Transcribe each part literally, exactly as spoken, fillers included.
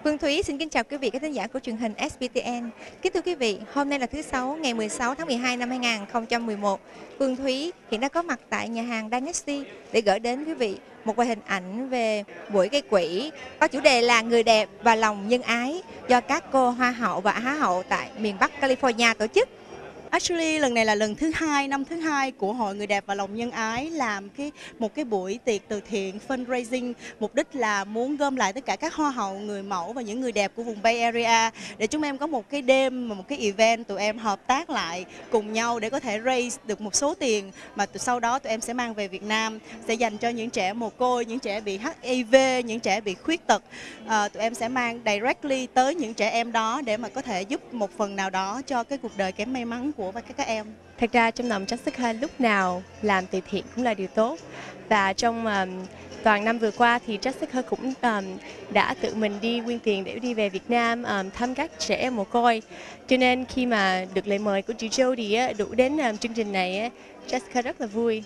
Phương Thúy xin kính chào quý vị khán thính giả của truyền hình ét bê tê en. Kính thưa quý vị, hôm nay là thứ Sáu, ngày mười sáu tháng mười hai năm hai nghìn không trăm mười một. Phương Thúy hiện đã có mặt tại nhà hàng Dynasty để gửi đến quý vị một vài hình ảnh về buổi gây quỹ có chủ đề là Người đẹp và lòng nhân ái do các cô Hoa hậu và Á hậu tại miền Bắc California tổ chức. Actually, lần này là lần thứ hai, năm thứ hai của Hội Người đẹp và lòng nhân ái làm cái một cái buổi tiệc từ thiện fundraising, mục đích là muốn gom lại tất cả các hoa hậu, người mẫu và những người đẹp của vùng Bay Area để chúng em có một cái đêm, một cái event tụi em hợp tác lại cùng nhau để có thể raise được một số tiền mà sau đó tụi em sẽ mang về Việt Nam, sẽ dành cho những trẻ mồ côi, những trẻ bị hát i vê, những trẻ bị khuyết tật. À, tụi em sẽ mang directly tới những trẻ em đó để mà có thể giúp một phần nào đó cho cái cuộc đời kém may mắn của các các em. Thật ra trong lòng Jessica lúc nào làm từ thiện cũng là điều tốt, và trong um, toàn năm vừa qua thì Jessica cũng um, đã tự mình đi quyên tiền để đi về Việt Nam um, thăm các trẻ em mồ côi. Cho nên khi mà được lời mời của chị Jody đủ đến um, chương trình này, Jessica rất là vui.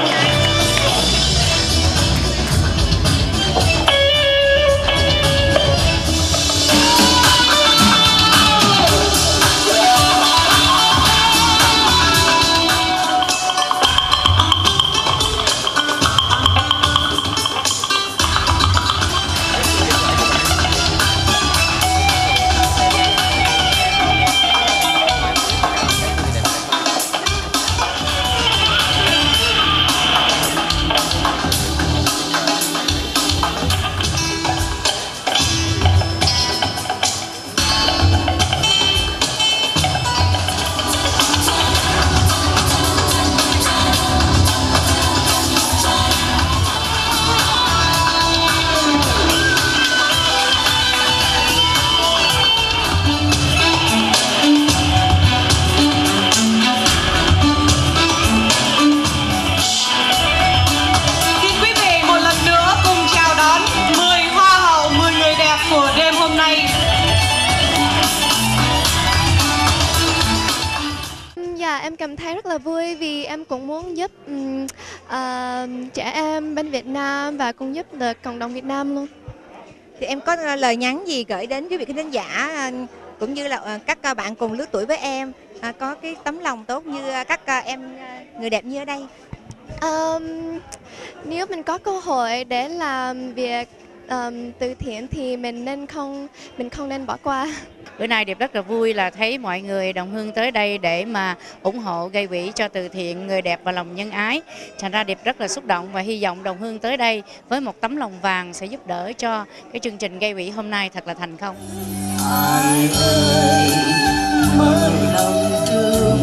Em cảm thấy rất là vui vì em cũng muốn giúp um, uh, trẻ em bên Việt Nam và cũng giúp được cộng đồng Việt Nam luôn. Thì em có lời nhắn gì gửi đến quý vị khán thính giả cũng như là các bạn cùng lứa tuổi với em có cái tấm lòng tốt như các em người đẹp như ở đây? Um, nếu mình có cơ hội để làm việc um, từ thiện thì mình nên không mình không nên bỏ qua. Bữa nay Điệp rất là vui là thấy mọi người đồng hương tới đây để mà ủng hộ gây quỹ cho từ thiện Người đẹp và lòng nhân ái. Thành ra Điệp rất là xúc động và hy vọng đồng hương tới đây với một tấm lòng vàng sẽ giúp đỡ cho cái chương trình gây quỹ hôm nay thật là thành công. Ai ơi, mở lòng thương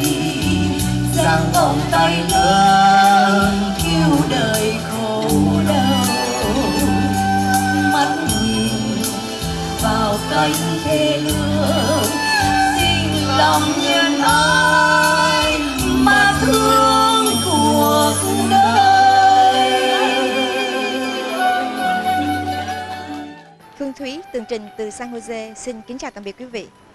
giang vòng tay lớn cứu đời khổ đau, mắt nhìn vào cánh thề lương xin lòng nhân ái mà thương cuộc đời. Phương Thúy tường trình từ San Jose xin kính chào tạm biệt quý vị.